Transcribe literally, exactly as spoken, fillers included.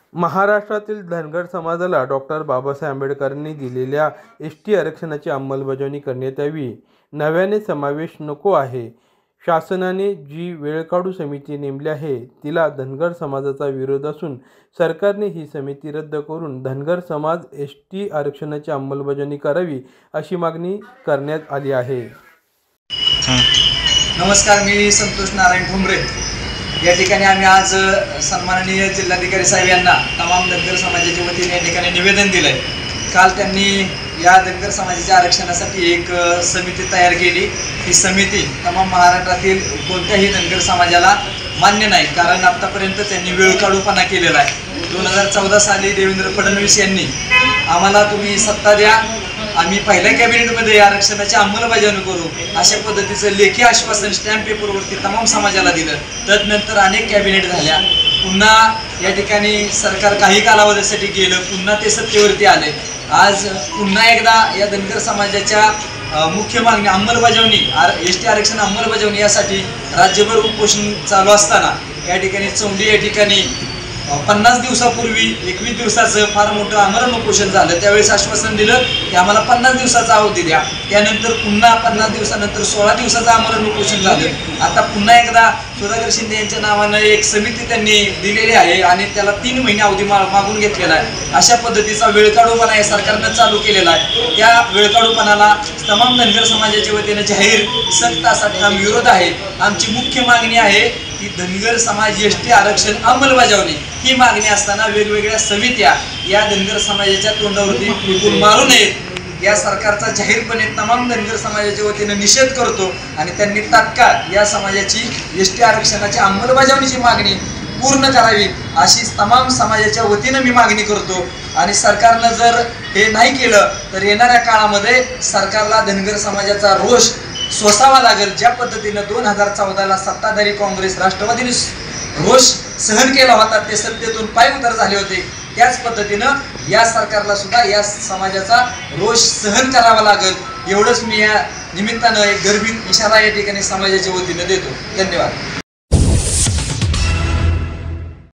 महाराष्ट्रातील धनगर समाजाला डॉक्टर बाबासाहेब आंबेडकरांनी दिलेल्या एस टी आरक्षणाची अंमलबजावणी करण्यात यावी. नव्याने समावेश नको आहे. शासनाने जी वेळकाढू समिती नेमली आहे तिला धनगर समाजाचा विरोध असून सरकारने ही समिती रद्द करून धनगर समाज एस टी आरक्षणाची अंमलबजावणी करावी अशी मागणी करण्यात आली आहे. नमस्कार, मी संतोष नारायण ठोंबरे. या ठिकाणी आम्ही आज सन्माननीय जिल्हाधिकारी साहेब यांना तमाम धनगर समाजाच्या वतीने या ठिकाणी निवेदन दिलं आहे. काल त्यांनी या धनगर समाजाच्या आरक्षणासाठी एक समिती तयार केली. ही समिती तमाम महाराष्ट्रातील कोणत्याही धनगर समाजाला मान्य नाही, कारण आत्तापर्यंत त्यांनी वेळकाढूपणा केलेला आहे. दोन हजार चौदा साली देवेंद्र फडणवीस यांनी आम्हाला तुम्ही सत्ता द्या, आम्ही पहिल्या कॅबिनेटमध्ये आरक्षणाची अंमलबजावणी करू अशा पद्धतीचं लेखी आश्वासन स्टॅम्प पेपरवरती तमाम समाजाला दिलं. तदनंतर अनेक कॅबिनेट झाल्या. पुन्हा या ठिकाणी सरकार काही कालावधीसाठी गेलं, पुन्हा ते सत्तेवरती आले. आज पुन्हा एकदा या धनगर समाजाच्या मुख्य मागणी अंमलबजावणी आर एस टी आरक्षण अंमलबजावणी यासाठी राज्यभर उपोषण चालू असताना या ठिकाणी चौंडी या ठिकाणी पन्नास दिवसापूर्वी एकवीस दिवसाचं फार मोठं आमरण उपोषण झालं. त्यावेळेस आश्वासन दिलं की आम्हाला पन्नास दिवसाचा अवधी द्या. त्यानंतर पुन्हा पन्नास दिवसानंतर सोळा दिवसाचं आमरण उपोषण झालं. आता पुन्हा एकदा सुधाकर शिंदे यांच्या नावानं एक समिती त्यांनी दिलेली आहे आणि त्याला तीन महिने अवधी मागून घेतलेला आहे. अशा पद्धतीचा वेळकाढूपणा या सरकारनं चालू केलेला आहे. त्या वेळकाढूपणाला तमाम धनगर समाजाच्या वतीनं जाहीर सक्त असा ठाम विरोध आहे. आमची मुख्य मागणी आहे की धनगर समाज एस टी आरक्षण अंमलबजावणी ही मागणी असताना वेगवेगळ्या समित्या या धनगर समाजाच्या तोंडावरती फुटून मारू नयेत. या सरकारचा जाहीरपणे तमाम धनगर समाजाच्या वतीनं निषेध करतो आणि त्यांनी तात्काळ या समाजाची एस टी आरक्षणाच्या अंमलबजावणीची मागणी पूर्ण करावी अशी तमाम समाजाच्या वतीनं मी मागणी करतो. आणि सरकारनं जर हे नाही केलं तर येणाऱ्या काळामध्ये सरकारला धनगर समाजाचा रोष सोसावा लागेल. ज्या पद्धतीनं दोन हजार चौदाला सत्ताधारी काँग्रेस राष्ट्रवादीने रोष सहन केला होता, ते सत्तेतून पायउतार झाले होते, त्याच पद्धतीनं या सरकारला सुद्धा या समाजाचा रोष सहन करावा लागेल. एवढंच मी या निमित्तानं एक गर्भित इशारा या ठिकाणी समाजाच्या वतीनं देतो. धन्यवाद.